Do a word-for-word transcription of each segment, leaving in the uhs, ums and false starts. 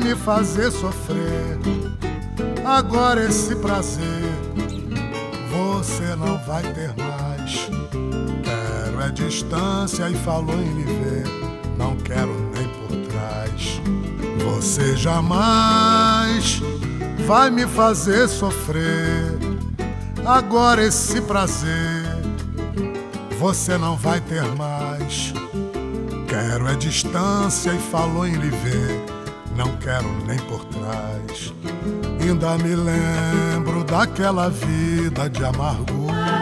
me fazer sofrer. Agora esse prazer você não vai ter mais. Quero é distância e falou em lhe ver, não quero nem por trás. Você jamais vai me fazer sofrer. Agora esse prazer você não vai ter mais. Quero é distância e falou em lhe ver, não quero nem por trás. Ainda me lembro daquela vida de amargura.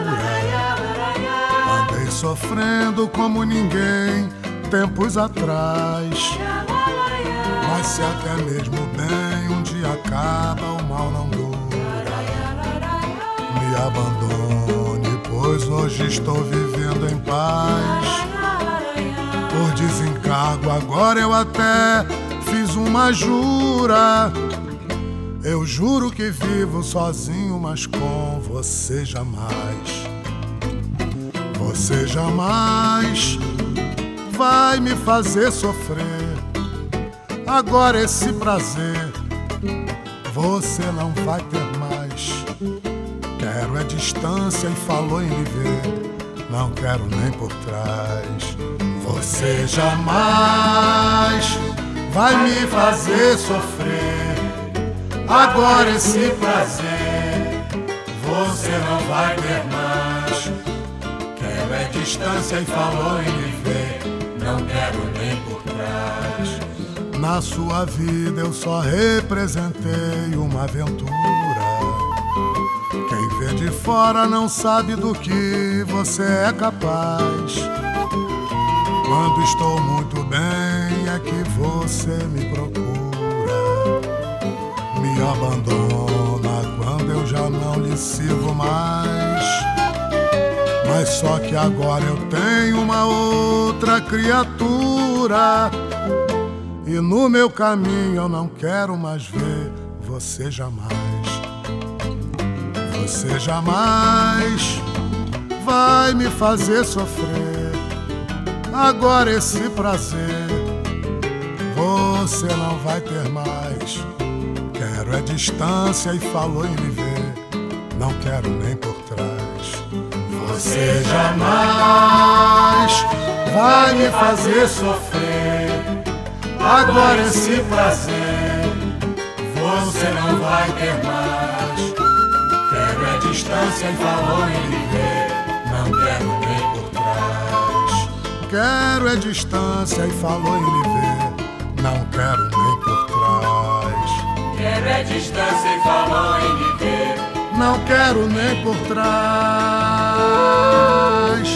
Andei sofrendo como ninguém tempos atrás. Mas se até mesmo bem um dia acaba, o mal não dura. Me abandone, pois hoje estou vivendo em paz. Por desencargo agora eu até fiz uma jura. Eu juro que vivo sozinho, mas com você jamais. Você jamais vai me fazer sofrer. Agora esse prazer você não vai ter mais. Quero é distância e falou em lhe ver, não quero nem por trás. Você jamais vai me fazer sofrer. Agora esse prazer você não vai ter mais. Quero é distância e falou em lhe ver, não quero nem por trás. Na sua vida eu só representei uma aventura. Quem vê de fora não sabe do que você é capaz. Quando estou muito bem é que você me procura. Me abandona quando eu já não lhe sirvo mais. Mas só que agora eu tenho uma outra criatura. E no meu caminho eu não quero mais ver você jamais. Você jamais vai me fazer sofrer. Agora esse prazer você não vai ter mais. Quero é distância e falou em lhe ver, não quero nem por trás. Você jamais vai me fazer sofrer. Agora esse prazer você não vai ter mais. Quero é distância e falou em lhe ver, não quero nem por trás. Quero é distância e falou em lhe ver, não quero nem por trás. Quero é distância e falou em lhe ver, não quero nem por trás.